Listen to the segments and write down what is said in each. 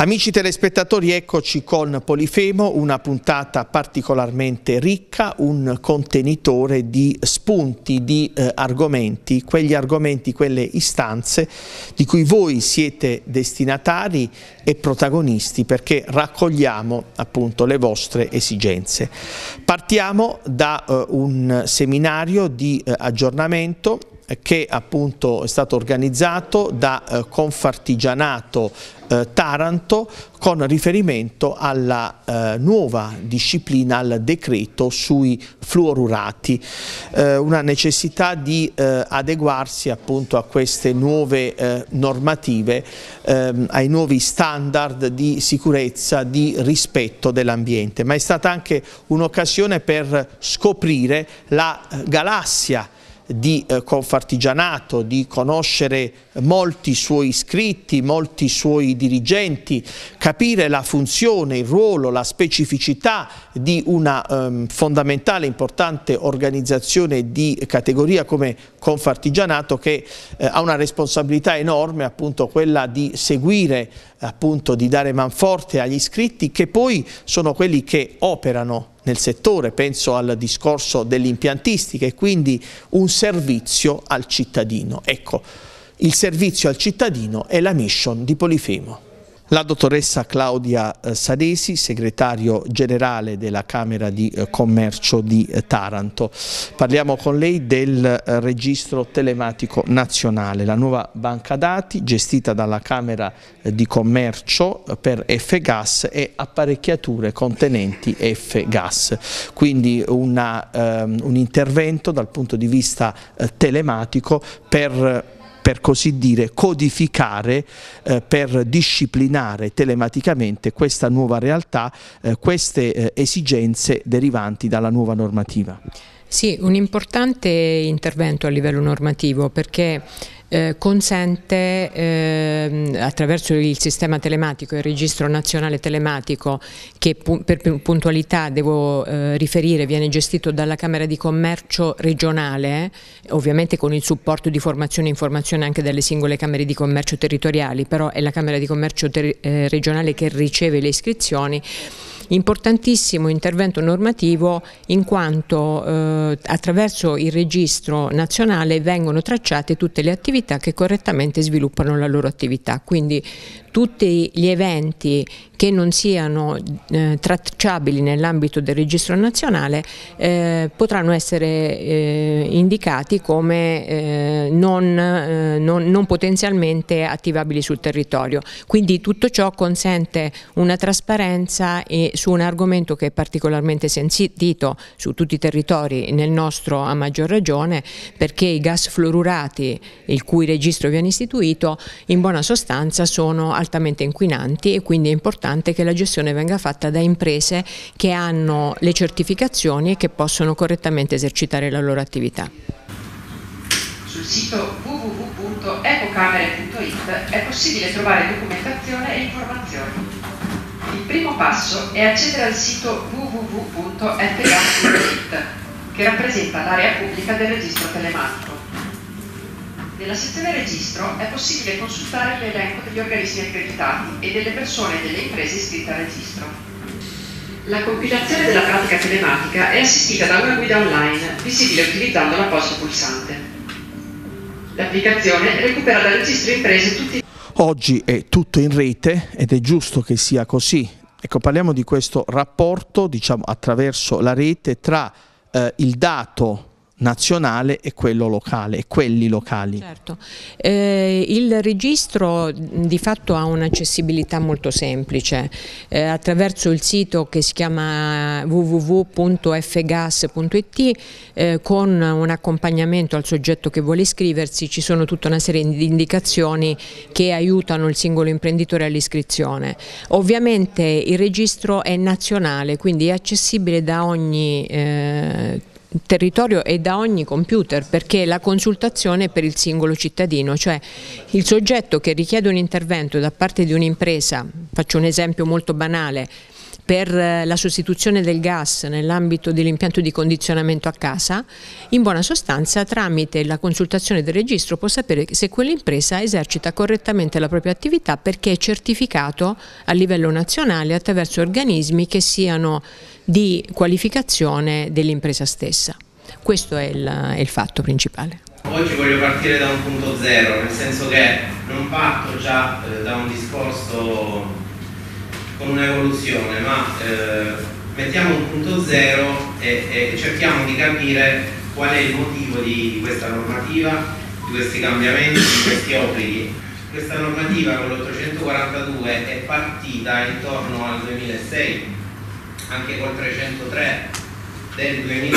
Amici telespettatori, eccoci con Polifemo, una puntata particolarmente ricca, un contenitore di spunti, di argomenti, quegli argomenti, quelle istanze di cui voi siete destinatari e protagonisti perché raccogliamo appunto le vostre esigenze. Partiamo da un seminario di aggiornamento che appunto è stato organizzato da Confartigianato Taranto con riferimento alla nuova disciplina, al decreto sui fluorurati, una necessità di adeguarsi appunto a queste nuove normative, ai nuovi standard di sicurezza, di rispetto dell'ambiente, ma è stata anche un'occasione per scoprire la galassia di Confartigianato, di conoscere molti suoi iscritti, molti suoi dirigenti, capire la funzione, il ruolo, la specificità di una fondamentale, importante organizzazione di categoria come Confartigianato, che ha una responsabilità enorme, appunto quella di seguire, appunto di dare manforte agli iscritti che poi sono quelli che operano nel settore, penso al discorso dell'impiantistica, e quindi un servizio al cittadino. Ecco, il servizio al cittadino è la mission di Polifemo. La dottoressa Claudia Sadesi, segretario generale della Camera di Commercio di Taranto. Parliamo con lei del registro telematico nazionale, la nuova banca dati gestita dalla Camera di Commercio per F-Gas e apparecchiature contenenti F-Gas. Quindi un intervento dal punto di vista telematico per così dire codificare, per disciplinare telematicamente questa nuova realtà, queste esigenze derivanti dalla nuova normativa. Sì, un importante intervento a livello normativo perché consente attraverso il sistema telematico, il registro nazionale telematico, che per puntualità devo riferire viene gestito dalla Camera di Commercio regionale, ovviamente con il supporto di formazione e informazione anche dalle singole Camere di Commercio territoriali, però è la Camera di Commercio regionale che riceve le iscrizioni. Importantissimo intervento normativo in quanto attraverso il registro nazionale vengono tracciate tutte le attività che correttamente sviluppano la loro attività, quindi tutti gli eventi che non siano tracciabili nell'ambito del registro nazionale potranno essere indicati come non potenzialmente attivabili sul territorio. Quindi tutto ciò consente una trasparenza su un argomento che è particolarmente sentito su tutti i territori, nel nostro a maggior ragione, perché i gas fluorurati, il cui registro viene istituito, in buona sostanza sono altamente inquinanti e quindi è importante che la gestione venga fatta da imprese che hanno le certificazioni e che possono correttamente esercitare la loro attività. Sul sito www.ecocamere.it è possibile trovare documentazione e informazioni. Il primo passo è accedere al sito www.fgas.it, che rappresenta l'area pubblica del registro telematico. Nella sezione registro è possibile consultare l'elenco degli organismi accreditati e delle persone e delle imprese iscritte al registro. La compilazione della pratica telematica è assistita da una guida online, visibile utilizzando l'apposito pulsante. L'applicazione recupera dal registro imprese tutti. Oggi è tutto in rete ed è giusto che sia così. Ecco, parliamo di questo rapporto, diciamo, attraverso la rete tra il dato nazionale e quello locale e quelli locali. Certo. Il registro di fatto ha un'accessibilità molto semplice attraverso il sito che si chiama www.fgas.it, con un accompagnamento al soggetto che vuole iscriversi ci sono tutta una serie di indicazioni che aiutano il singolo imprenditore all'iscrizione. Ovviamente il registro è nazionale, quindi è accessibile da ogni territorio e da ogni computer, perché la consultazione è per il singolo cittadino, cioè il soggetto che richiede un intervento da parte di un'impresa, faccio un esempio molto banale, per la sostituzione del gas nell'ambito dell'impianto di condizionamento a casa, in buona sostanza tramite la consultazione del registro può sapere se quell'impresa esercita correttamente la propria attività perché è certificato a livello nazionale attraverso organismi che siano di qualificazione dell'impresa stessa. Questo è il fatto principale. Oggi voglio partire da un punto zero, nel senso che non parto già da un discorso con un'evoluzione, ma mettiamo un punto zero e cerchiamo di capire qual è il motivo di questa normativa, di questi cambiamenti, di questi obblighi. Questa normativa con l'842 è partita intorno al 2006, anche col 303 del 2008,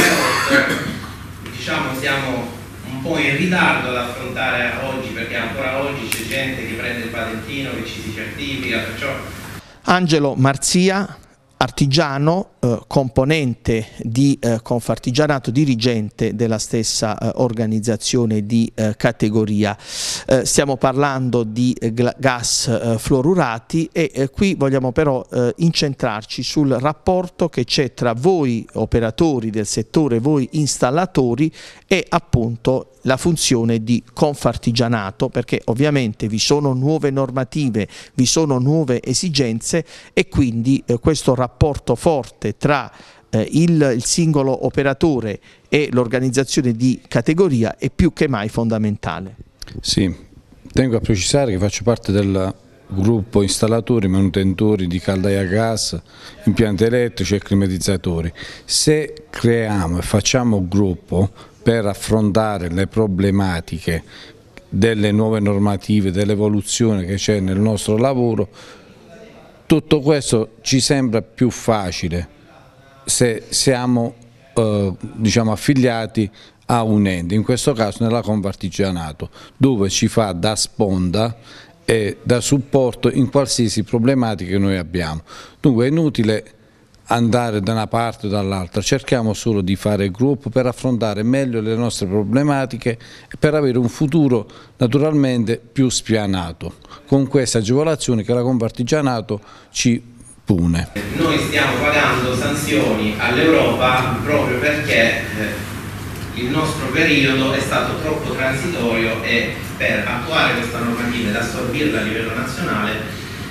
diciamo siamo un po' in ritardo ad affrontare oggi, perché ancora oggi c'è gente che prende il patentino, che ci si certifica, perciò... Angelo Marzia, artigiano, componente di Confartigianato, dirigente della stessa organizzazione di categoria. Stiamo parlando di gas fluorurati e qui vogliamo però incentrarci sul rapporto che c'è tra voi operatori del settore, voi installatori e appunto la funzione di Confartigianato, perché ovviamente vi sono nuove normative, vi sono nuove esigenze e quindi questo rapporto forte tra il singolo operatore e l'organizzazione di categoria è più che mai fondamentale. Sì, tengo a precisare che faccio parte del gruppo installatori, manutentori di caldaia a gas, impianti elettrici e climatizzatori. Se creiamo e facciamo gruppo per affrontare le problematiche delle nuove normative, dell'evoluzione che c'è nel nostro lavoro, tutto questo ci sembra più facile se siamo diciamo affiliati a un ente, in questo caso nella Confartigianato, dove ci fa da sponda e da supporto in qualsiasi problematica che noi abbiamo. Dunque è inutile andare da una parte o dall'altra, cerchiamo solo di fare gruppo per affrontare meglio le nostre problematiche e per avere un futuro naturalmente più spianato, con queste agevolazioni che la Confartigianato ci pone. Noi stiamo pagando sanzioni all'Europa proprio perché il nostro periodo è stato troppo transitorio e per attuare questa normativa ed assorbirla a livello nazionale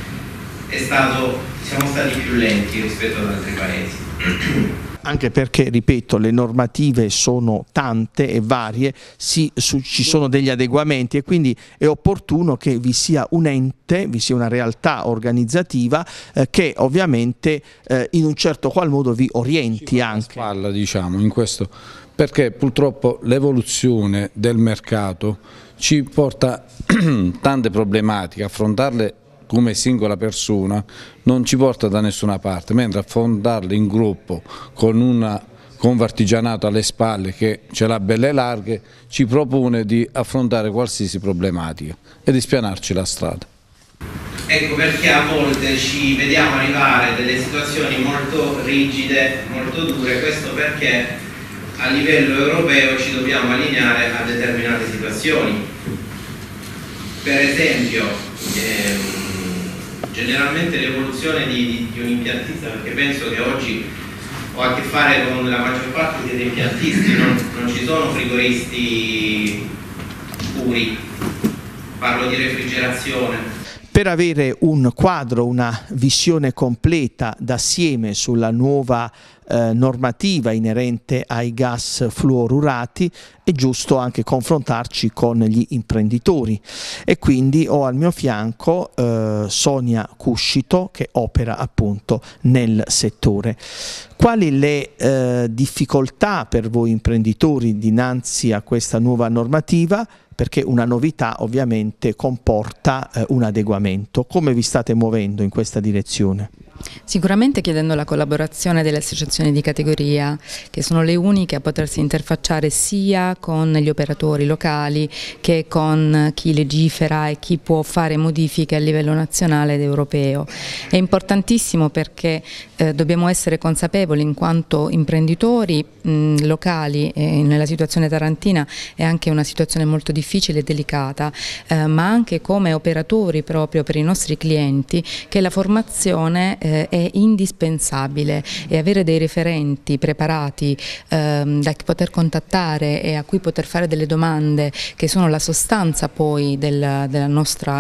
siamo stati più lenti rispetto ad altri paesi. Anche perché, ripeto, le normative sono tante e varie, ci sono degli adeguamenti e quindi è opportuno che vi sia un ente, vi sia una realtà organizzativa che ovviamente in un certo qual modo vi orienti anche. Spalla, diciamo, in questo, perché purtroppo l'evoluzione del mercato ci porta tante problematiche, affrontarle come singola persona non ci porta da nessuna parte, mentre affrontarle in gruppo con un Confartigianato alle spalle che ce l'ha belle larghe ci propone di affrontare qualsiasi problematica e di spianarci la strada. Ecco perché a volte ci vediamo arrivare delle situazioni molto rigide, molto dure, questo perché a livello europeo ci dobbiamo allineare a determinate situazioni. Per esempio, generalmente l'evoluzione di un impiantista, perché penso che oggi ho a che fare con la maggior parte degli impiantisti, non ci sono frigoristi puri, parlo di refrigerazione. Per avere un quadro, una visione completa d'assieme sulla nuova normativa inerente ai gas fluorurati è giusto anche confrontarci con gli imprenditori e quindi ho al mio fianco Sonia Cuscito che opera appunto nel settore. Quali le difficoltà per voi imprenditori dinanzi a questa nuova normativa? Perché una novità ovviamente comporta un adeguamento. Come vi state muovendo in questa direzione? Sicuramente chiedendo la collaborazione delle associazioni di categoria, che sono le uniche a potersi interfacciare sia con gli operatori locali che con chi legifera e chi può fare modifiche a livello nazionale ed europeo. È importantissimo perché dobbiamo essere consapevoli in quanto imprenditori locali, nella situazione tarantina è anche una situazione molto difficile e delicata, ma anche come operatori proprio per i nostri clienti, che la formazione è indispensabile, e avere dei referenti preparati da poter contattare e a cui poter fare delle domande che sono la sostanza poi della nostra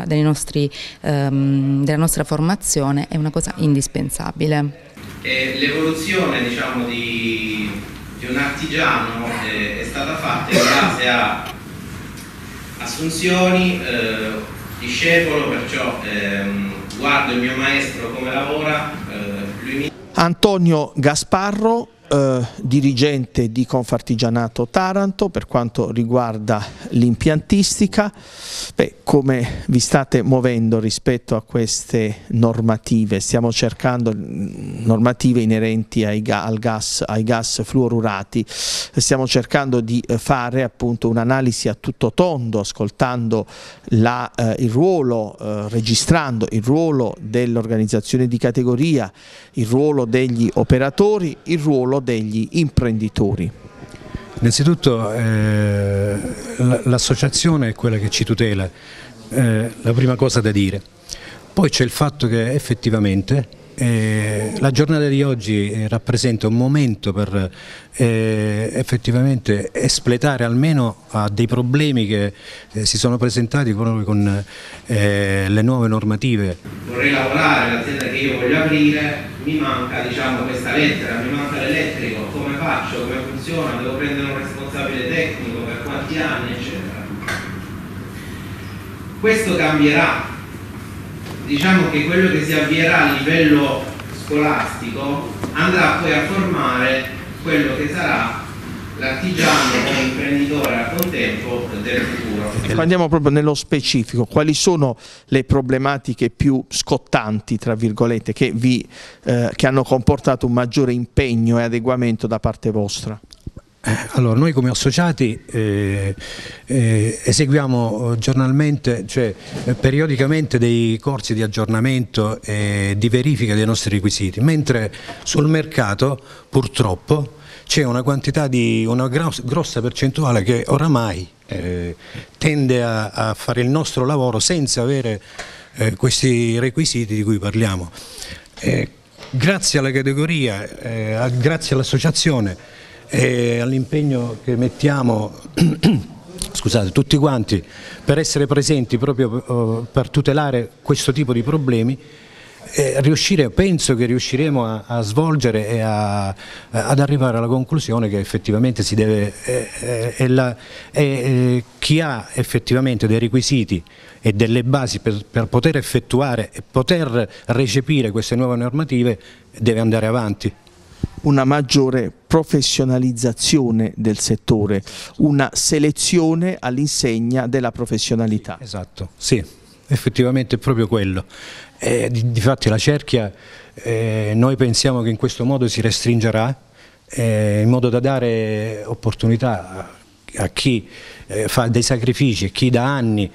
formazione è una cosa indispensabile. L'evoluzione, diciamo, di un artigiano è stata fatta in base a assunzioni, discepolo, perciò guardo il mio maestro come lavora, lui mi... Antonio Gasparro, dirigente di Confartigianato Taranto per quanto riguarda l'impiantistica. Come vi state muovendo rispetto a queste normative? Stiamo cercando normative inerenti ai gas fluorurati, stiamo cercando di fare appunto un'analisi a tutto tondo, ascoltando il ruolo, registrando il ruolo dell'organizzazione di categoria, il ruolo degli operatori, il ruolo degli imprenditori. Innanzitutto l'associazione è quella che ci tutela, la prima cosa da dire. Poi c'è il fatto che effettivamente la giornata di oggi rappresenta un momento per effettivamente espletare almeno a dei problemi che si sono presentati proprio con le nuove normative. Vorrei lavorare nell'azienda che io voglio aprire, mi manca, diciamo, questa lettera, mi manca l'elettrico, come faccio, come funziona, devo prendere un responsabile tecnico, per quanti anni, eccetera. Questo cambierà. Diciamo che quello che si avvierà a livello scolastico andrà poi a formare quello che sarà l'artigiano o imprenditore a contempo del futuro. Andiamo proprio nello specifico, quali sono le problematiche più scottanti, tra virgolette, che hanno comportato un maggiore impegno e adeguamento da parte vostra? Allora, noi come associati eseguiamo giornalmente, cioè periodicamente, dei corsi di aggiornamento e di verifica dei nostri requisiti, mentre sul mercato purtroppo c'è una quantità una grossa percentuale che oramai tende a fare il nostro lavoro senza avere questi requisiti di cui parliamo. Grazie alla categoria, grazie all'associazione e all'impegno che mettiamo scusate, tutti quanti per essere presenti proprio per tutelare questo tipo di problemi, penso che riusciremo a svolgere e ad arrivare alla conclusione che effettivamente si deve chi ha effettivamente dei requisiti e delle basi per poter effettuare e poter recepire queste nuove normative deve andare avanti. Una maggiore professionalizzazione del settore, una selezione all'insegna della professionalità. Esatto, sì, effettivamente è proprio quello. Difatti la cerchia noi pensiamo che in questo modo si restringerà in modo da dare opportunità a chi fa dei sacrifici, chi da anni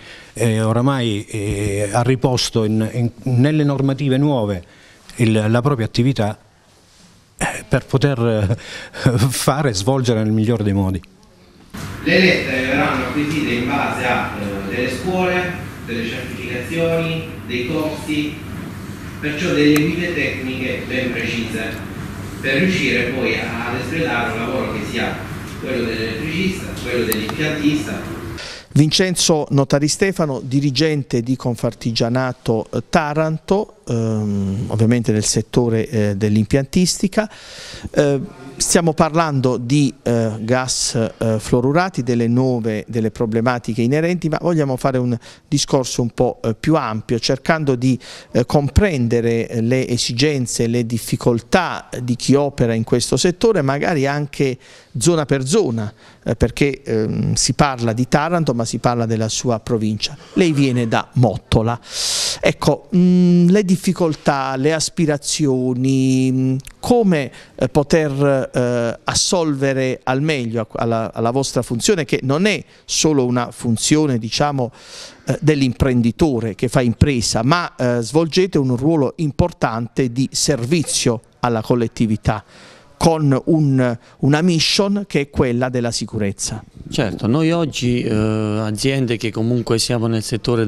oramai ha riposto nelle normative nuove la propria attività per poter fare e svolgere nel migliore dei modi. Le lettere verranno acquisite in base a delle scuole, delle certificazioni, dei corsi, perciò delle guide tecniche ben precise, per riuscire poi ad espletare un lavoro che sia quello dell'elettricista, quello dell'impiantista. Vincenzo Notari Stefano, dirigente di Confartigianato Taranto, ovviamente nel settore dell'impiantistica. Stiamo parlando di gas fluorurati, delle problematiche inerenti, ma vogliamo fare un discorso un po' più ampio, cercando di comprendere le esigenze, le difficoltà di chi opera in questo settore, magari anche zona per zona, perché si parla di Taranto ma si parla della sua provincia. Lei viene da Mottola. Ecco, le difficoltà, le aspirazioni, come poter assolvere al meglio alla vostra funzione, che non è solo una funzione, diciamo, dell'imprenditore che fa impresa, ma svolgete un ruolo importante di servizio alla collettività, con una mission che è quella della sicurezza. Certo, noi oggi aziende che comunque siamo nel settore da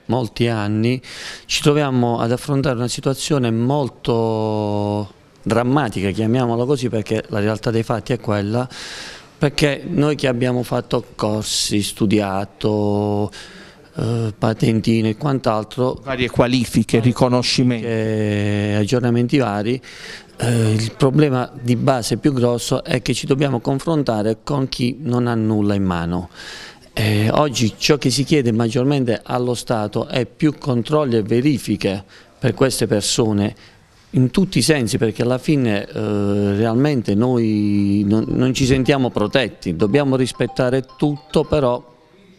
molti anni, ci troviamo ad affrontare una situazione molto drammatica, chiamiamola così, perché la realtà dei fatti è quella, perché noi che abbiamo fatto corsi, studiato, patentino e quant'altro, varie qualifiche, riconoscimenti, aggiornamenti vari, il problema di base più grosso è che ci dobbiamo confrontare con chi non ha nulla in mano. Oggi ciò che si chiede maggiormente allo Stato è più controlli e verifiche per queste persone in tutti i sensi, perché alla fine realmente noi non ci sentiamo protetti, dobbiamo rispettare tutto, però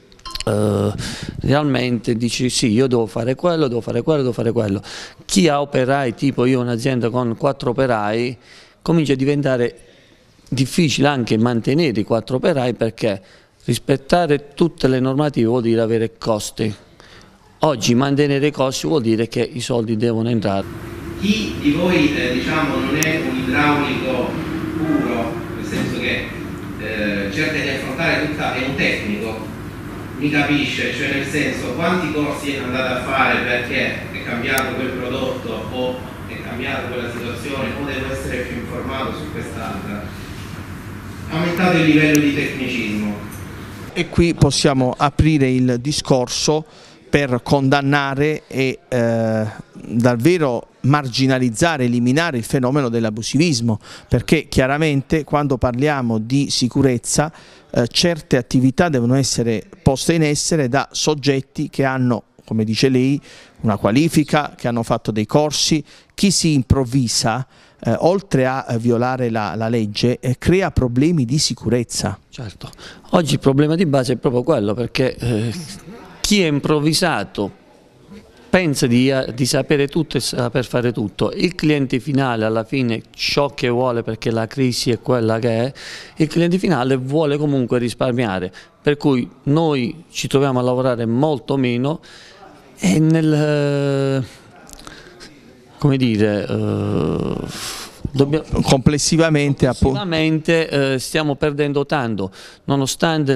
realmente dici sì, io devo fare quello, devo fare quello, devo fare quello. Chi ha operai, tipo io ho un'azienda con 4 operai, comincia a diventare difficile anche mantenere i 4 operai, perché rispettare tutte le normative vuol dire avere costi. Oggi mantenere i costi vuol dire che i soldi devono entrare. Chi di voi diciamo, non è un idraulico puro, nel senso che cerca di affrontare tutta, è un tecnico, mi capisce, cioè nel senso quanti corsi andate a fare perché è cambiato quel prodotto o è cambiata quella situazione o devo essere più informato su quest'altra. Aumentate il livello di tecnicismo. E qui possiamo aprire il discorso per condannare e davvero marginalizzare, eliminare il fenomeno dell'abusivismo, perché chiaramente quando parliamo di sicurezza certe attività devono essere poste in essere da soggetti che hanno, come dice lei, una qualifica, che hanno fatto dei corsi. Chi si improvvisa, oltre a violare la legge, crea problemi di sicurezza. Certo, oggi il problema di base è proprio quello, perché chi è improvvisato pensa di sapere tutto e saper fare tutto. Il cliente finale alla fine ciò che vuole, perché la crisi è quella che è, il cliente finale vuole comunque risparmiare, per cui noi ci troviamo a lavorare molto meno e come dire, complessivamente stiamo perdendo tanto, nonostante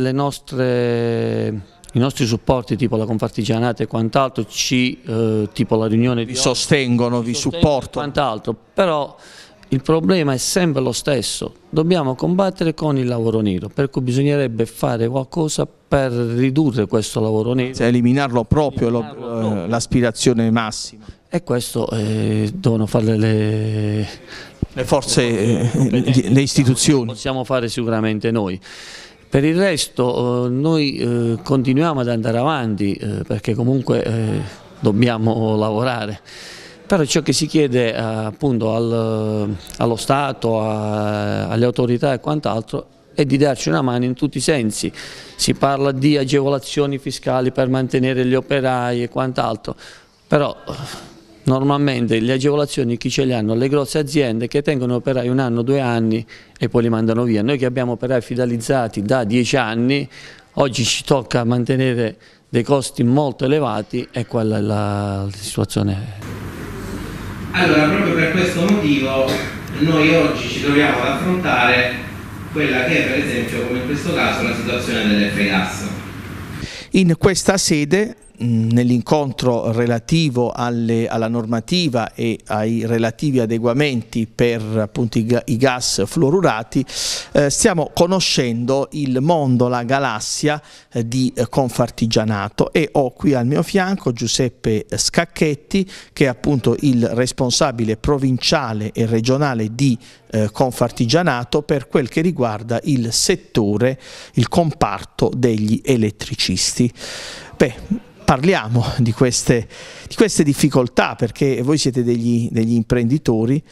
i nostri supporti tipo la Confartigianata e quant'altro tipo la riunione vi sostengono, vi supportano, quant'altro, però il problema è sempre lo stesso, dobbiamo combattere con il lavoro nero, per cui bisognerebbe fare qualcosa per ridurre questo lavoro nero, eliminarlo proprio, l'aspirazione massima, e questo devono fare le forze, le istituzioni. Possiamo fare sicuramente noi. Per il resto noi continuiamo ad andare avanti perché comunque dobbiamo lavorare, però ciò che si chiede appunto allo Stato, alle autorità e quant'altro è di darci una mano in tutti i sensi. Si parla di agevolazioni fiscali per mantenere gli operai e quant'altro, però normalmente le agevolazioni chi ce le hanno? Le grosse aziende che tengono operai 1 anno, 2 anni e poi li mandano via. Noi che abbiamo operai fidelizzati da 10 anni, oggi ci tocca mantenere dei costi molto elevati e quella è la situazione. Allora, proprio per questo motivo noi oggi ci troviamo ad affrontare quella che è, per esempio, come in questo caso, la situazione dell'F-Gas. In questa sede, nell'incontro relativo alla normativa e ai relativi adeguamenti per appunto i gas fluorurati, stiamo conoscendo il mondo, la galassia di Confartigianato, e ho qui al mio fianco Giuseppe Scacchetti, che è appunto il responsabile provinciale e regionale di Confartigianato per quel che riguarda il settore, il comparto degli elettricisti. Beh, parliamo di queste difficoltà, perché voi siete degli imprenditori,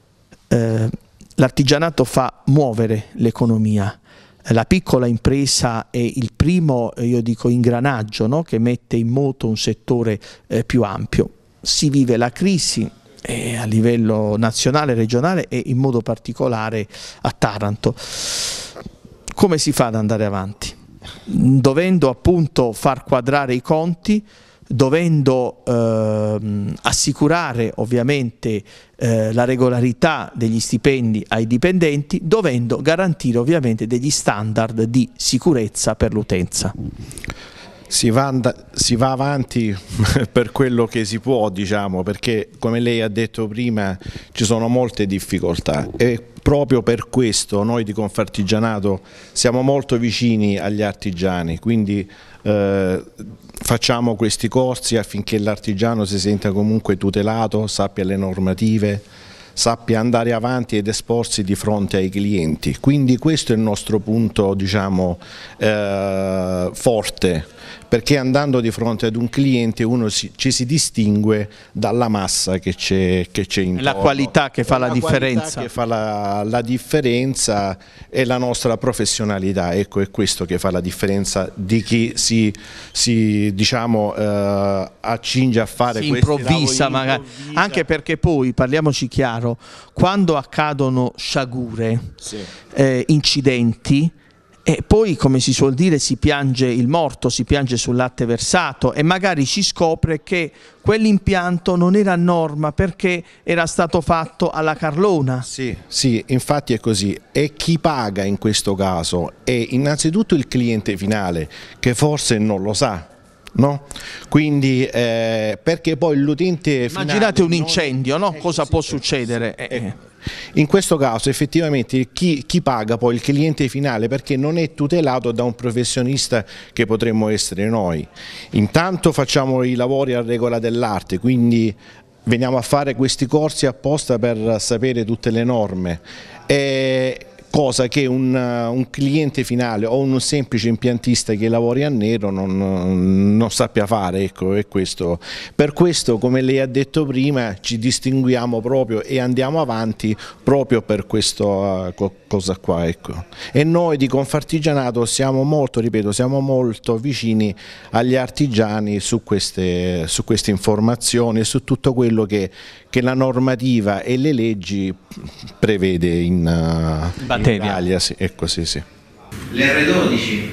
l'artigianato fa muovere l'economia, la piccola impresa è il primo, io dico, ingranaggio, no? Che mette in moto un settore più ampio. Si vive la crisi a livello nazionale, regionale e in modo particolare a Taranto. Come si fa ad andare avanti? Dovendo appunto far quadrare i conti, dovendo assicurare ovviamente la regolarità degli stipendi ai dipendenti, dovendo garantire ovviamente degli standard di sicurezza per l'utenza. Si va avanti per quello che si può, diciamo, perché come lei ha detto prima ci sono molte difficoltà e proprio per questo noi di Confartigianato siamo molto vicini agli artigiani, quindi facciamo questi corsi affinché l'artigiano si senta comunque tutelato, sappia le normative, sappia andare avanti ed esporsi di fronte ai clienti. Quindi questo è il nostro punto, diciamo, forte, perché andando di fronte ad un cliente uno ci si distingue dalla massa che c'è intorno. La qualità che fa la differenza. Che fa la differenza è la nostra professionalità, ecco, è questo che fa la differenza di chi diciamo, accinge a fare si questi improvvisa magari, anche perché poi, parliamoci chiaro, quando accadono sciagure, sì, incidenti, e poi, come si suol dire, si piange il morto, si piange sul latte versato e magari si scopre che quell'impianto non era a norma perché era stato fatto alla carlona. Sì, sì, infatti è così. E chi paga in questo caso è innanzitutto il cliente finale, che forse non lo sa. No? Quindi perché poi l'utente finale... Immaginate un incendio, no? Cosa può succedere? In questo caso effettivamente chi paga poi il cliente finale, perché non è tutelato da un professionista che potremmo essere noi. Intanto facciamo i lavori a regola dell'arte, quindi veniamo a fare questi corsi apposta per sapere tutte le norme. Cosa che un cliente finale o un semplice impiantista che lavori a nero non sappia fare, ecco, è questo. Per questo, come lei ha detto prima, ci distinguiamo proprio e andiamo avanti proprio per questa cosa qua, ecco. E noi di Confartigianato siamo molto, ripeto, siamo molto vicini agli artigiani su queste informazioni e su tutto quello che la normativa e le leggi prevede in Italia, sì, ecco, sì, sì. L'R12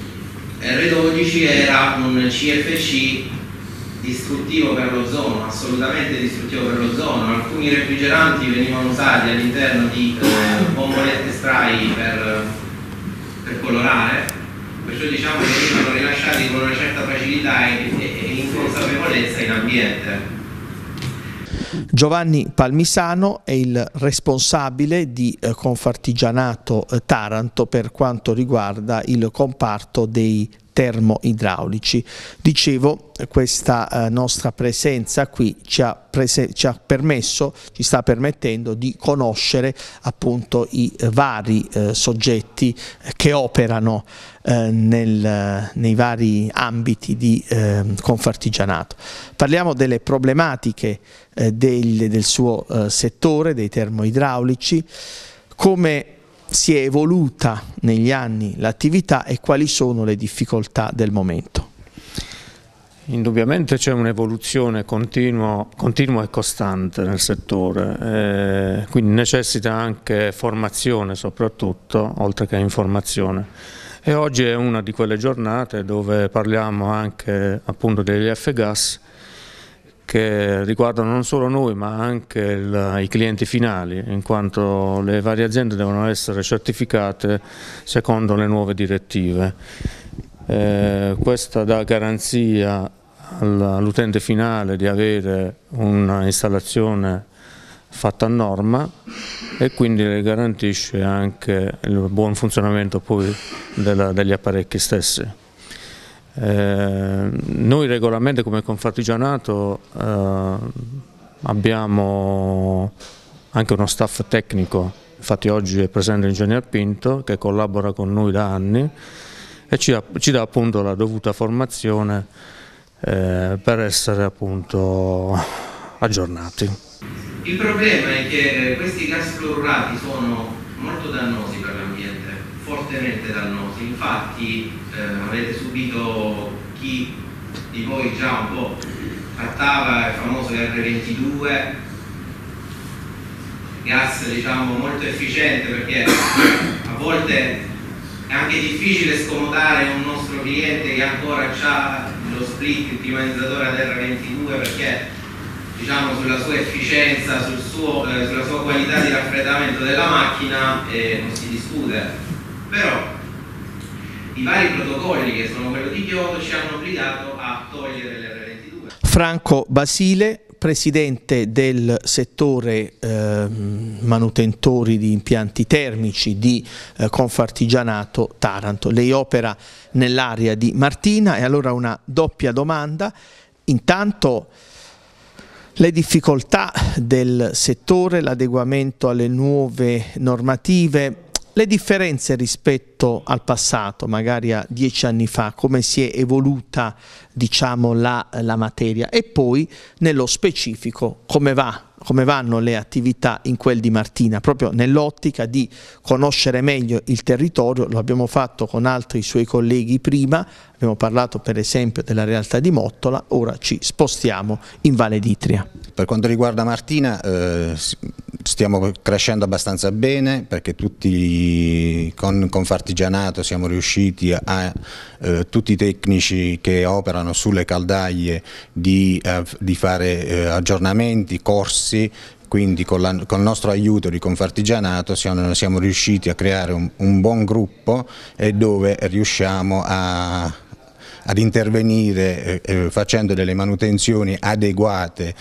era un CFC distruttivo per l'ozono, assolutamente distruttivo per l'ozono. Alcuni refrigeranti venivano usati all'interno di bombolette spray per colorare, perciò diciamo che venivano rilasciati con una certa facilità e inconsapevolezza in ambiente. Giovanni Palmisano è il responsabile di Confartigianato Taranto per quanto riguarda il comparto dei termoidraulici. Dicevo, questa nostra presenza qui ci sta permettendo di conoscere appunto i vari soggetti che operano nei vari ambiti di Confartigianato. Parliamo delle problematiche del suo settore, dei termoidraulici, come si è evoluta negli anni l'attività e quali sono le difficoltà del momento. Indubbiamente c'è un'evoluzione continua e costante nel settore, quindi necessita anche formazione soprattutto, oltre che informazione. E oggi è una di quelle giornate dove parliamo anche appunto degli F-gas che riguardano non solo noi ma anche i clienti finali, in quanto le varie aziende devono essere certificate secondo le nuove direttive. Questa dà garanzia all'utente finale di avere un'installazione fatta a norma e quindi le garantisce anche il buon funzionamento poi degli apparecchi stessi. Noi regolarmente come Confartigianato abbiamo anche uno staff tecnico, infatti oggi è presente l'ingegner Pinto che collabora con noi da anni e ci dà appunto la dovuta formazione per essere appunto aggiornati. Il problema è che questi gas fluorurati sono molto dannosi per l'ambiente, fortemente dannosi. Infatti avete subito, chi di voi già un po' trattava il famoso R22, gas diciamo molto efficiente, perché a volte è anche difficile scomodare un nostro cliente che ancora ha lo split, il climatizzatore ad R22, perché diciamo sulla sua efficienza, sulla sua qualità di raffreddamento della macchina non si discute. Però i vari protocolli che sono quello di Kyoto ci hanno obbligato a togliere l'R22. Franco Basile, presidente del settore manutentori di impianti termici di Confartigianato Taranto. Lei opera nell'area di Martina e allora una doppia domanda. Intanto le difficoltà del settore, l'adeguamento alle nuove normative, le differenze rispetto al passato, magari a 10 anni fa, come si è evoluta, diciamo, la materia, e poi nello specifico come vanno le attività in quel di Martina, proprio nell'ottica di conoscere meglio il territorio. Lo abbiamo fatto con altri suoi colleghi prima, abbiamo parlato per esempio della realtà di Mottola, ora ci spostiamo in Valle d'Itria. Per quanto riguarda Martina stiamo crescendo abbastanza bene, perché tutti con Confartigianato siamo riusciti a tutti i tecnici che operano sulle caldaie di fare aggiornamenti, corsi, quindi con il nostro aiuto di Confartigianato siamo riusciti a creare un buon gruppo e dove riusciamo ad intervenire facendo delle manutenzioni adeguate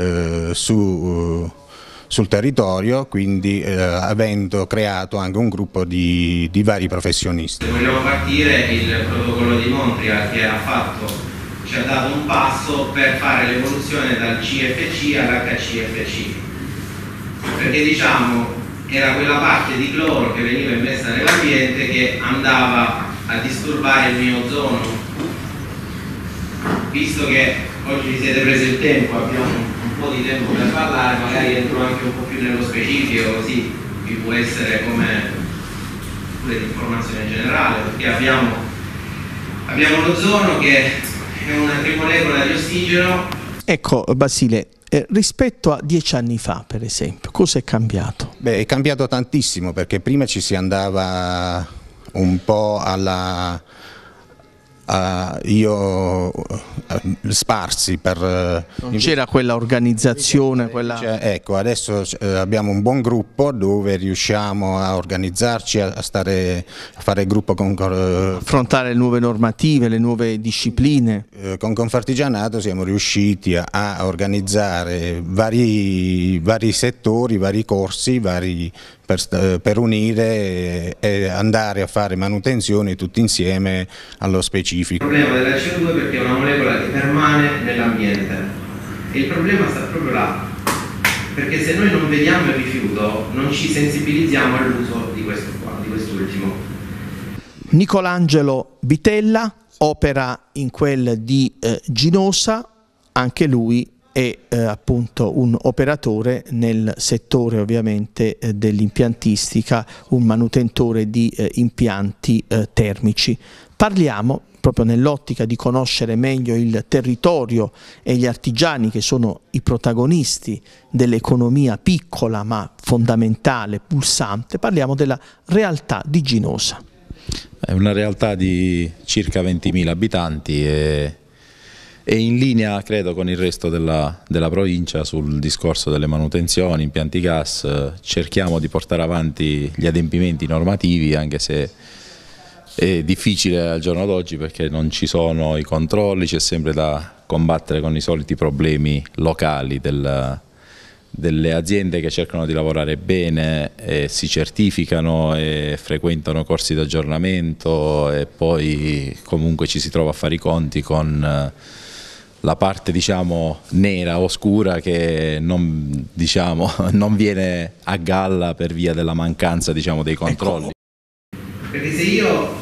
sul territorio, quindi avendo creato anche un gruppo di vari professionisti. Vogliamo partire il protocollo di Montreal che ci ha dato un passo per fare l'evoluzione dal CFC all'HCFC, perché diciamo era quella parte di cloro che veniva immessa nell'ambiente che andava a disturbare il mio ozono. Visto che oggi vi siete presi il tempo, abbiamo un po' di tempo per parlare, magari entro anche un po' più nello specifico, così vi può essere come pure di informazione generale, perché abbiamo l'ozono che è una trimolecola di ossigeno. Ecco Basile, rispetto a 10 anni fa per esempio, cosa è cambiato? Beh, è cambiato tantissimo, perché prima ci si andava un po' sparsi non c'era quella organizzazione, ecco, adesso abbiamo un buon gruppo dove riusciamo a organizzarci, a fare gruppo affrontare le nuove normative, le nuove discipline. Con Confartigianato siamo riusciti a organizzare vari settori, vari corsi, per unire e andare a fare manutenzioni tutti insieme allo specifico. Il problema della CO2 perché è una molecola che permane nell'ambiente e il problema sta proprio là, perché se noi non vediamo il rifiuto non ci sensibilizziamo all'uso di quest'ultimo. Nicolangelo Bitella opera in quel di Ginosa, anche lui è appunto un operatore nel settore ovviamente dell'impiantistica, un manutentore di impianti termici. Parliamo proprio nell'ottica di conoscere meglio il territorio e gli artigiani che sono i protagonisti dell'economia piccola ma fondamentale, pulsante, parliamo della realtà di Ginosa. È una realtà di circa 20.000 abitanti e in linea credo con il resto della provincia sul discorso delle manutenzioni, impianti gas. Cerchiamo di portare avanti gli adempimenti normativi, anche se è difficile al giorno d'oggi perché non ci sono i controlli, c'è sempre da combattere con i soliti problemi locali delle aziende che cercano di lavorare bene e si certificano e frequentano corsi di aggiornamento e poi comunque ci si trova a fare i conti con la parte diciamo nera, oscura, che non viene a galla per via della mancanza diciamo dei controlli. Perché se io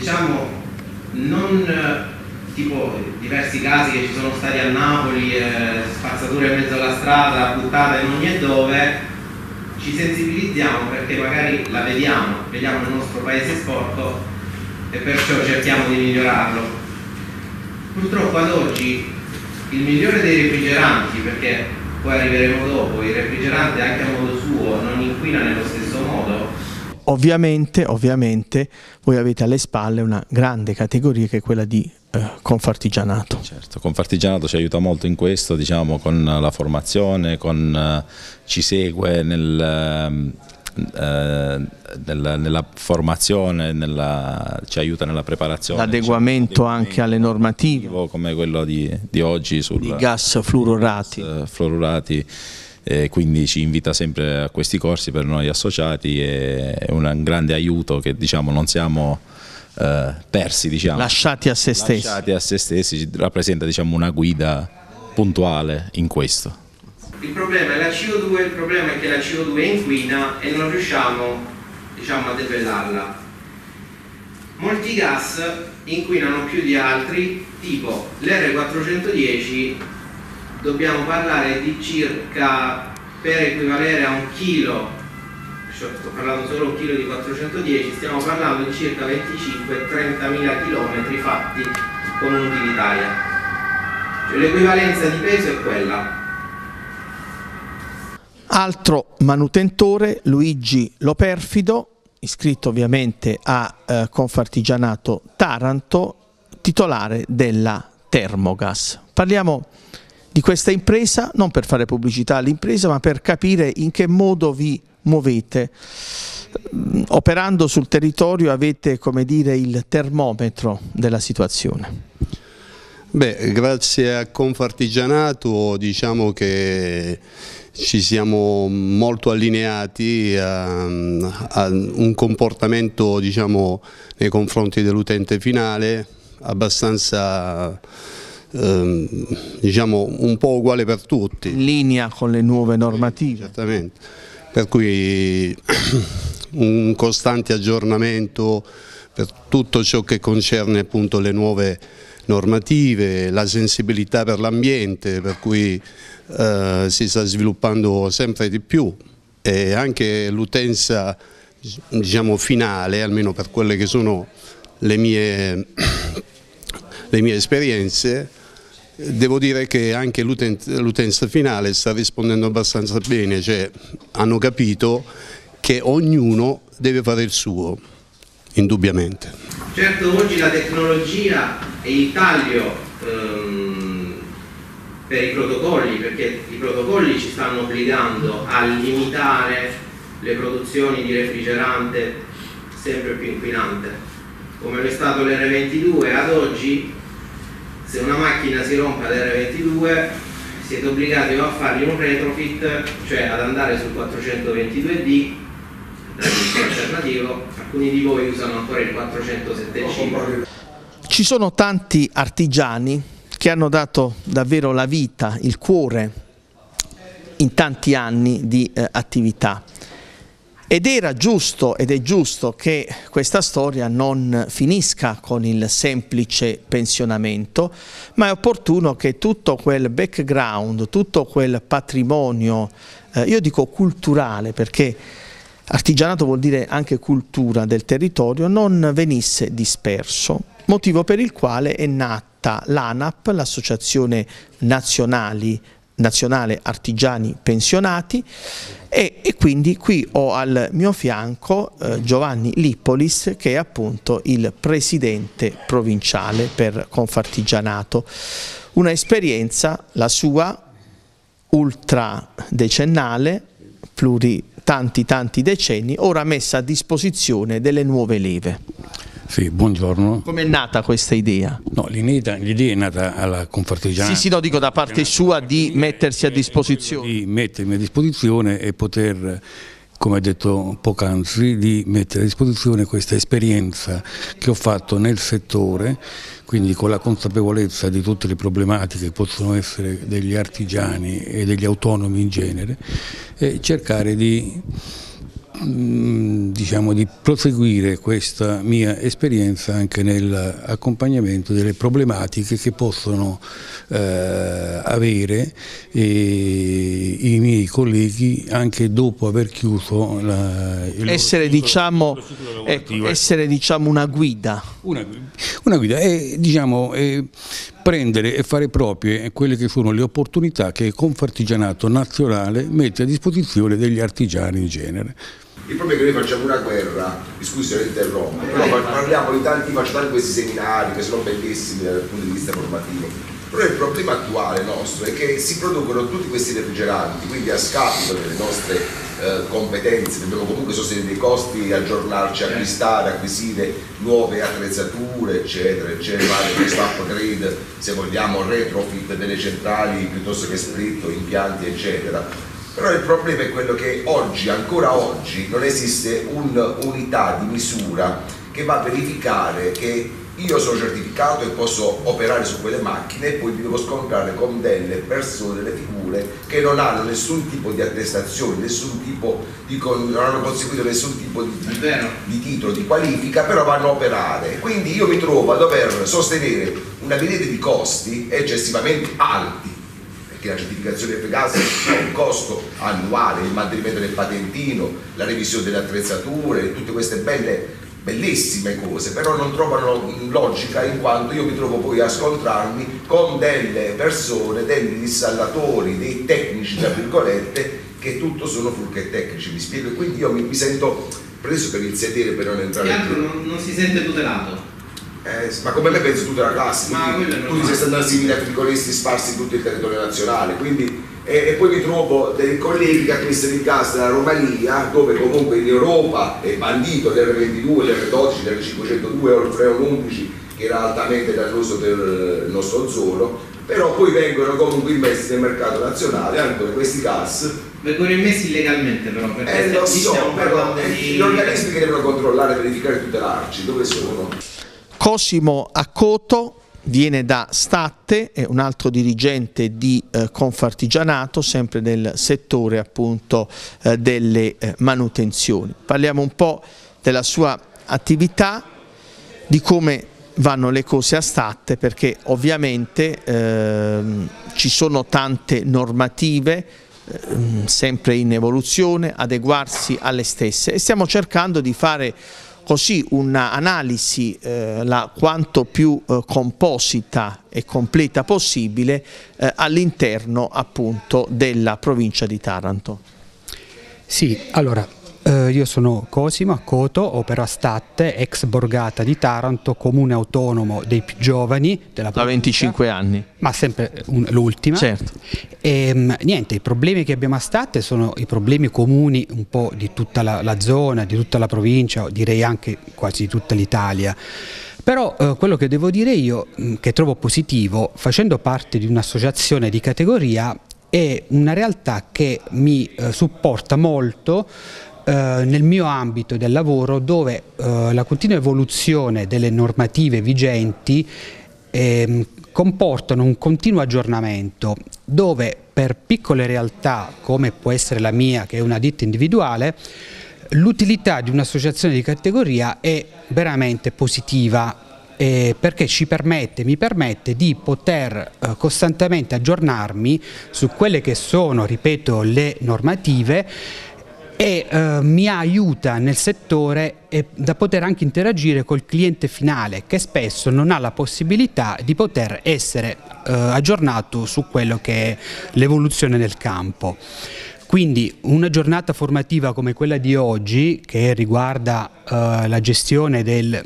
non tipo diversi casi che ci sono stati a Napoli, spazzature in mezzo alla strada, buttate in ogni dove, ci sensibilizziamo perché magari la vediamo il nostro paese sporco e perciò cerchiamo di migliorarlo. Purtroppo ad oggi il migliore dei refrigeranti, perché poi arriveremo dopo, il refrigerante anche a modo suo non inquina nello stesso modo. Ovviamente voi avete alle spalle una grande categoria che è quella di Confartigianato. Certo, Confartigianato ci aiuta molto in questo, diciamo, con la formazione, ci segue nella formazione, ci aiuta nella preparazione. L'adeguamento anche alle normative. Come quello di oggi sui gas fluorurati. Quindi ci invita sempre a questi corsi per noi associati, è un grande aiuto che diciamo non siamo persi, diciamo. Lasciati a se stessi. Lasciati a se stessi, rappresenta diciamo una guida puntuale in questo. Il problema è la CO2, il problema è che la CO2 inquina e non riusciamo, diciamo, a debellarla. Molti gas inquinano più di altri, tipo l'R410, dobbiamo parlare di circa, per equivalere a un chilo, sto parlando solo un chilo di 410, stiamo parlando di circa 25-30.000 km fatti con un'utilitaria. Cioè l'equivalenza di peso è quella. Altro manutentore, Luigi Loperfido, iscritto ovviamente a Confartigianato Taranto, titolare della Termogas. Parliamo di questa impresa, non per fare pubblicità all'impresa, ma per capire in che modo vi muovete. Operando sul territorio avete, come dire, il termometro della situazione. Beh, grazie a Confartigianato diciamo che ci siamo molto allineati a un comportamento, diciamo, nei confronti dell'utente finale abbastanza diciamo un po' uguale per tutti. In linea con le nuove normative. Certamente, per cui un costante aggiornamento per tutto ciò che concerne appunto le nuove normative, la sensibilità per l'ambiente, per cui si sta sviluppando sempre di più, e anche l'utenza, diciamo, finale, almeno per quelle che sono le mie esperienze, devo dire che anche l'utenza finale sta rispondendo abbastanza bene, cioè hanno capito che ognuno deve fare il suo, indubbiamente. Certo, oggi la tecnologia e il taglio per i protocolli, perché i protocolli ci stanno obbligando a limitare le produzioni di refrigerante sempre più inquinante, come lo è stato l'R22. Ad oggi, se una macchina si rompe all'R22, siete obbligati a fargli un retrofit, cioè ad andare sul 422D, alternativo. Alcuni di voi usano ancora il 475. Ci sono tanti artigiani che hanno dato davvero la vita, il cuore in tanti anni di attività, ed era giusto ed è giusto che questa storia non finisca con il semplice pensionamento, ma è opportuno che tutto quel background, tutto quel patrimonio, io dico culturale, perché artigianato vuol dire anche cultura del territorio, non venisse disperso, motivo per il quale è nata l'ANAP, l'Associazione Nazionale Artigiani Pensionati, e quindi qui ho al mio fianco Giovanni Lippolis, che è appunto il presidente provinciale per Confartigianato. Una esperienza, la sua, ultradecennale, tanti decenni, ora messa a disposizione delle nuove leve. Sì, buongiorno. Come è nata questa idea? No, l'idea è nata alla Confartigianato. Sì, no, dico da parte sua di mettersi a disposizione. Di mettermi a disposizione e poter, come ha detto poc'anzi, di mettere a disposizione questa esperienza che ho fatto nel settore, quindi con la consapevolezza di tutte le problematiche che possono essere degli artigiani e degli autonomi in genere, e cercare di proseguire questa mia esperienza anche nell'accompagnamento delle problematiche che possono avere i miei colleghi anche dopo aver chiuso essere una guida. Una guida e prendere e fare proprie quelle che sono le opportunità che Confartigianato Nazionale mette a disposizione degli artigiani in genere. Il problema è che noi facciamo una guerra, mi scusi se lo interrompo, però parliamo di facciamo tanti questi seminari che sono bellissimi dal punto di vista formativo, però il problema attuale nostro è che si producono tutti questi refrigeranti, quindi a scapito delle nostre competenze, dobbiamo comunque sostenere dei costi, aggiornarci, acquisire nuove attrezzature, eccetera, fare questo upgrade, se vogliamo, retrofit delle centrali piuttosto che split, impianti, eccetera. Però il problema è quello che oggi, ancora oggi, non esiste un'unità di misura che va a verificare che io sono certificato e posso operare su quelle macchine, e poi mi devo scontrare con delle persone, delle figure che non hanno nessun tipo di attestazione, non hanno conseguito nessun tipo di titolo, di qualifica, però vanno a operare. Quindi io mi trovo a dover sostenere una miriade di costi eccessivamente alti, perché la certificazione FGAS ha un costo annuale, il mantenimento del patentino, la revisione delle attrezzature, tutte queste bellissime cose, però non trovano logica, in quanto io mi trovo poi a scontrarmi con delle persone, degli installatori, dei tecnici tra virgolette, che tutto sono fuorché tecnici, mi spiego, e quindi io mi sento preso per il sedere per non entrare più. Non si sente tutelato. Ma come me penso tutta la classe, tu ti sei stato simili a frigoristi sparsi in tutto il territorio nazionale, quindi e poi mi trovo dei colleghi che acquistano in casa della Romania, dove comunque in Europa è bandito l'R22, l'R12, l'R502 o il Freon 11, che era altamente dannoso per il nostro ozono, però poi vengono comunque immessi nel mercato nazionale anche questi gas. Vengono immessi illegalmente però, perché lo so, però gli organismi che devono controllare, verificare e tutelarci, dove sono? Cosimo Accoto viene da Statte, è un altro dirigente di Confartigianato, sempre nel settore appunto delle manutenzioni. Parliamo un po' della sua attività, di come vanno le cose a Statte, perché ovviamente ci sono tante normative sempre in evoluzione, adeguarsi alle stesse, e stiamo cercando di fare così un'analisi quanto più composita e completa possibile all'interno appunto della provincia di Taranto. Sì, allora io sono Cosimo Accoto, opero a Statte, ex borgata di Taranto, comune autonomo dei più giovani della provincia. Da 25 anni. Ma sempre l'ultima. Certo. E, niente, i problemi che abbiamo a Statte sono i problemi comuni un po' di tutta la zona, di tutta la provincia, direi anche quasi di tutta l'Italia. Però quello che devo dire io, che trovo positivo, facendo parte di un'associazione di categoria, è una realtà che mi supporta molto nel mio ambito del lavoro, dove la continua evoluzione delle normative vigenti comportano un continuo aggiornamento, dove per piccole realtà come può essere la mia, che è una ditta individuale, l'utilità di un'associazione di categoria è veramente positiva, perché mi permette di poter costantemente aggiornarmi su quelle che sono, ripeto, le normative, e mi aiuta nel settore da poter anche interagire col cliente finale, che spesso non ha la possibilità di poter essere aggiornato su quello che è l'evoluzione del campo. Quindi una giornata formativa come quella di oggi, che riguarda la gestione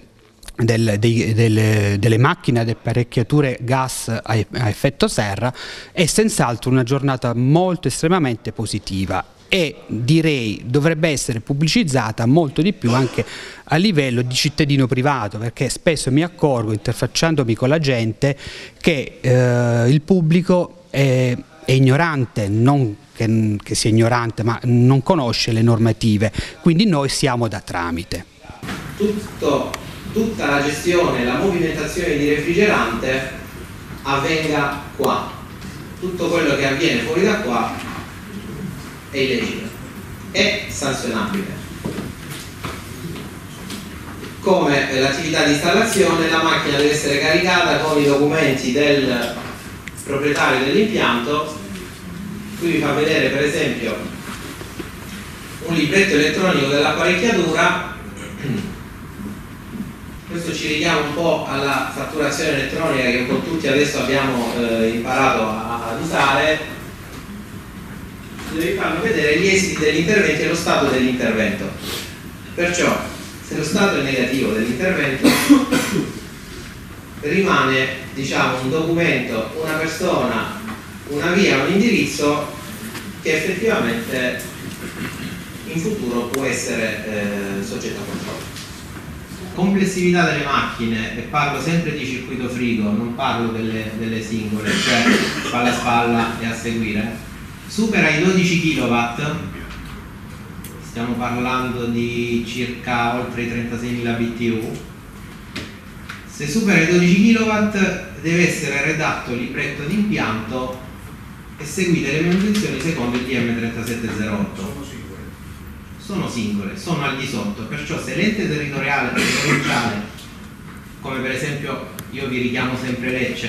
delle macchine, delle apparecchiature gas a effetto serra, è senz'altro una giornata molto estremamente positiva, e direi dovrebbe essere pubblicizzata molto di più anche a livello di cittadino privato, perché spesso mi accorgo, interfacciandomi con la gente, che il pubblico è ignorante, non che sia ignorante, ma non conosce le normative, quindi noi siamo da tramite. Tutta la gestione, la movimentazione di refrigerante avvenga qua. Tutto quello che avviene fuori da qua è illegale, è sanzionabile. Come l'attività di installazione, la macchina deve essere caricata con i documenti del proprietario dell'impianto. Qui vi fa vedere per esempio un libretto elettronico dell'apparecchiatura. Questo ci richiama un po' alla fatturazione elettronica che un po' tutti adesso abbiamo imparato ad usare. Devi farmi vedere gli esiti degli interventi e lo stato dell'intervento. Perciò, se lo stato è negativo dell'intervento, rimane, diciamo, un documento, una persona, una via, un indirizzo che effettivamente in futuro può essere soggetta a controllo. Complessività delle macchine, e parlo sempre di circuito frigo, non parlo delle singole, cioè spalla a spalla e a seguire, supera i 12 kW, stiamo parlando di circa oltre i 36.000 BTU. Se supera i 12 kW deve essere redatto il libretto di impianto e seguite le manutenzioni secondo il DM 3708. Sono singole, sono al di sotto, perciò se l'ente territoriale provinciale, come per esempio io vi richiamo sempre Lecce,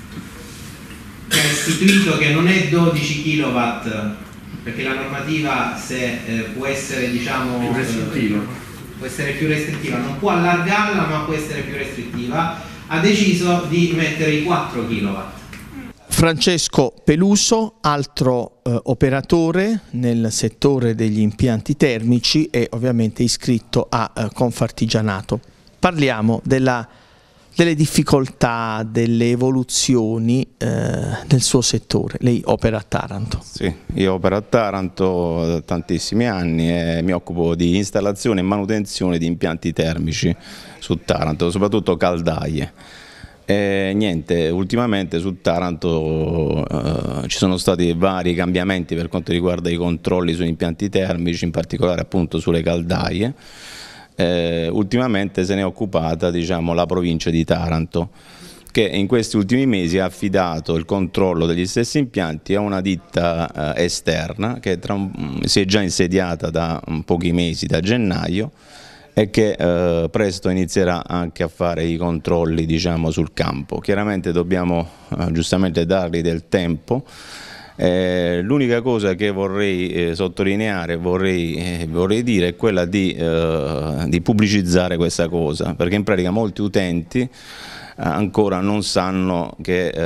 che ha istituito che non è 12 kW, perché la normativa può essere, diciamo, può essere più restrittiva, non può allargarla ma può essere più restrittiva, ha deciso di mettere i 4 kW. Francesco Peluso, altro operatore nel settore degli impianti termici e ovviamente iscritto a Confartigianato. Parliamo delle difficoltà, delle evoluzioni del suo settore. Lei opera a Taranto. Sì, io opero a Taranto da tantissimi anni e mi occupo di installazione e manutenzione di impianti termici su Taranto, soprattutto caldaie. E niente, ultimamente su Taranto ci sono stati vari cambiamenti per quanto riguarda i controlli sugli impianti termici, in particolare appunto sulle caldaie. Ultimamente se ne è occupata, diciamo, la provincia di Taranto, che in questi ultimi mesi ha affidato il controllo degli stessi impianti a una ditta esterna che si è già insediata da pochi mesi, da gennaio, e che presto inizierà anche a fare i controlli, diciamo, sul campo. Chiaramente dobbiamo giustamente dargli del tempo. L'unica cosa che vorrei sottolineare, vorrei dire, è quella di pubblicizzare questa cosa, perché in pratica molti utenti ancora non sanno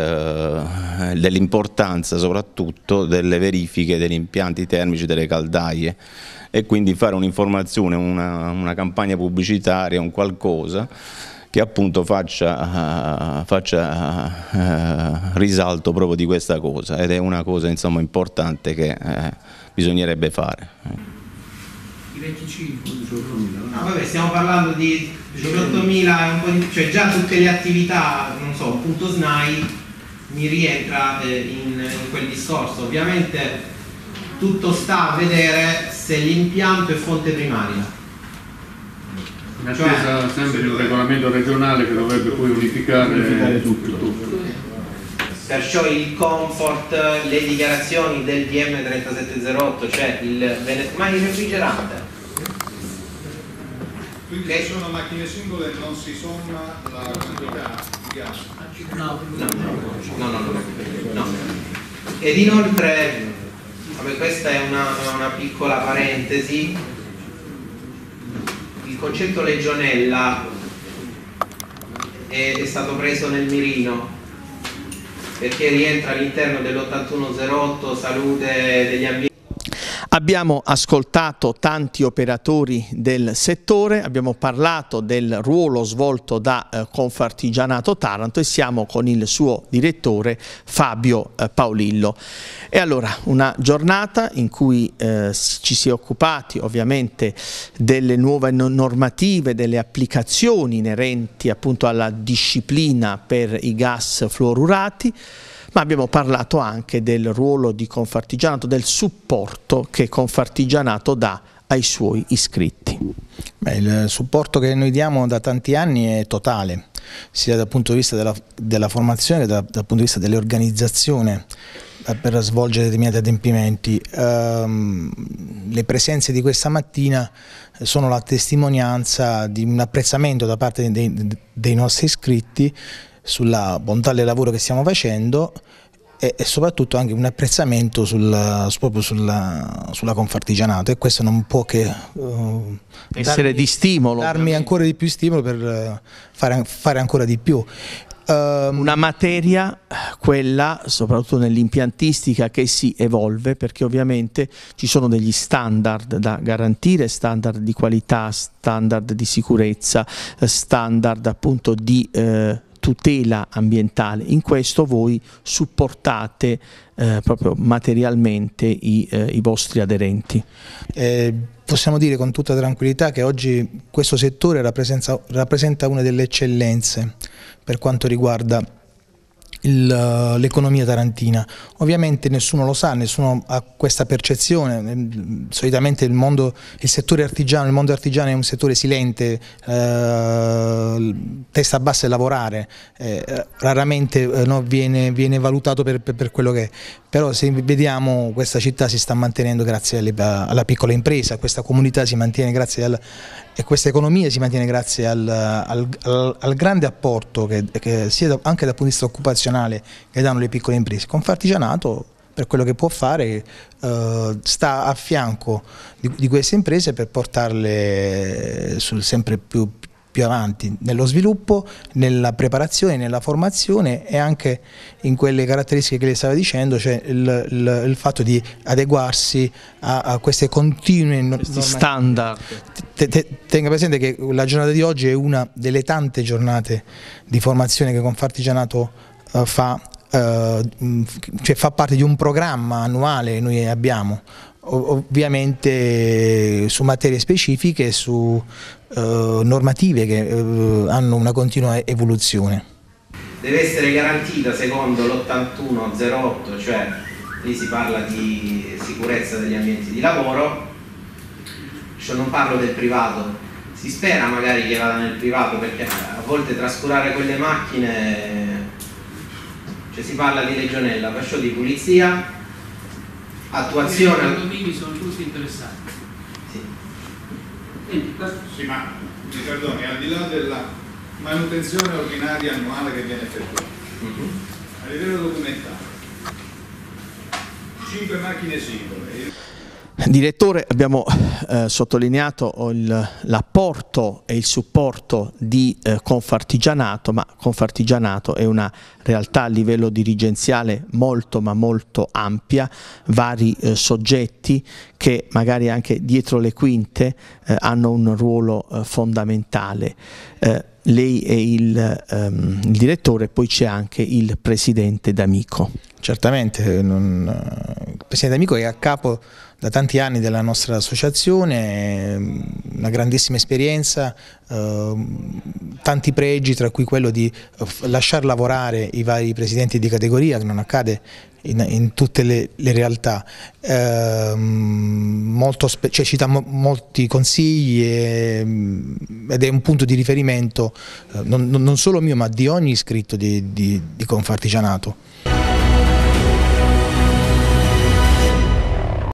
dell'importanza soprattutto delle verifiche degli impianti termici delle caldaie, e quindi fare un'informazione, una campagna pubblicitaria, un qualcosa che appunto faccia risalto proprio di questa cosa, ed è una cosa, insomma, importante che bisognerebbe fare. I 25, 18.000. No, vabbè, stiamo parlando di 18.000, cioè già tutte le attività, non so, un punto SNAI mi rientra in quel discorso. Ovviamente tutto sta a vedere se l'impianto è fonte primaria. In attesa sempre di un regolamento regionale che dovrebbe poi unificare tutto. Perciò il comfort, le dichiarazioni del DM 3708, cioè ma il refrigerante. Quindi se sono macchine singole non si somma la quantità di gas? No. Ed inoltre, vabbè, questa è una piccola parentesi, il concetto legionella è stato preso nel mirino, perché rientra all'interno dell'8108 salute degli ambienti. Abbiamo ascoltato tanti operatori del settore, abbiamo parlato del ruolo svolto da Confartigianato Taranto e siamo con il suo direttore Fabio Paolillo. E allora una giornata in cui ci si è occupati ovviamente delle nuove normative, delle applicazioni inerenti appunto alla disciplina per i gas fluorurati, ma abbiamo parlato anche del ruolo di Confartigianato, del supporto che Confartigianato dà ai suoi iscritti. Il supporto che noi diamo da tanti anni è totale, sia dal punto di vista della formazione che dal punto di vista dell'organizzazione per svolgere determinati adempimenti. Le presenze di questa mattina sono la testimonianza di un apprezzamento da parte dei nostri iscritti sulla bontà del lavoro che stiamo facendo e soprattutto anche un apprezzamento proprio sulla Confartigianato, e questo non può che essere di stimolo, darmi ancora di più stimolo per fare ancora di più. Una materia, quella soprattutto nell'impiantistica, che si evolve, perché ovviamente ci sono degli standard da garantire, standard di qualità, standard di sicurezza, standard appunto di tutela ambientale. In questo voi supportate proprio materialmente i vostri aderenti. Possiamo dire con tutta tranquillità che oggi questo settore rappresenta una delle eccellenze per quanto riguarda l'economia tarantina. Ovviamente nessuno lo sa, nessuno ha questa percezione. Solitamente il mondo artigiano è un settore silente, testa bassa e lavorare, raramente viene valutato per quello che è. Però se vediamo, questa città si sta mantenendo grazie alla piccola impresa, questa comunità si mantiene grazie e questa economia si mantiene grazie al grande apporto che sia anche dal punto di vista occupazionale che danno le piccole imprese. Confartigianato, per quello che può fare, sta a fianco di queste imprese per portarle sempre più avanti nello sviluppo, nella preparazione, nella formazione e anche in quelle caratteristiche che lei stava dicendo, cioè il fatto di adeguarsi a queste continue standard. Tenga presente che la giornata di oggi è una delle tante giornate di formazione che Confartigianato fa parte di un programma annuale che noi abbiamo, ovviamente su materie specifiche, su normative che hanno una continua evoluzione. Deve essere garantita secondo l'8108, cioè lì si parla di sicurezza degli ambienti di lavoro, cioè non parlo del privato, si spera magari che vada nel privato perché a volte trascurare quelle macchine, cioè si parla di legionella, perciò di pulizia, attuazione. I condomini sono tutti interessati. Sì, ma mi perdoni, al di là della manutenzione ordinaria annuale che viene effettuata, a livello documentale, 5 macchine singole. Direttore, abbiamo sottolineato l'apporto e il supporto di Confartigianato, ma Confartigianato è una realtà a livello dirigenziale molto ma molto ampia, vari soggetti che magari anche dietro le quinte hanno un ruolo fondamentale. Lei è il direttore, poi c'è anche il presidente D'Amico. Certamente, il presidente D'Amico è a capo da tanti anni della nostra associazione, una grandissima esperienza, tanti pregi, tra cui quello di lasciar lavorare i vari presidenti di categoria, che non accade in tutte le realtà, cita molti consigli ed è un punto di riferimento non solo mio ma di ogni iscritto di Confartigianato.